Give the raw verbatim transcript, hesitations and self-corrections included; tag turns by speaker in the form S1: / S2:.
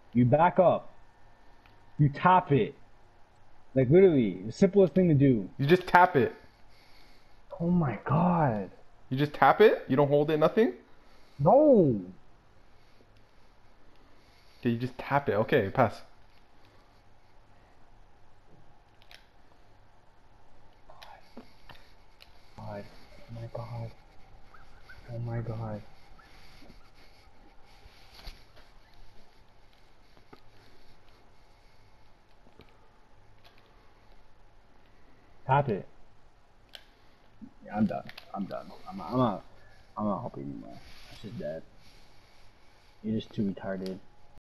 S1: You back up. You tap it. Like literally, the simplest thing to do.
S2: You just tap it.
S1: Oh my god.
S2: You just tap it? You don't hold it, nothing?
S1: No.
S2: Okay, you just tap it. Okay, pass.
S1: God. Oh my god. Oh my god. Tap it. Yeah, I'm done. I'm done. I'm not, I'm not, I'm not helping you anymore. That's just dead. You're just too retarded.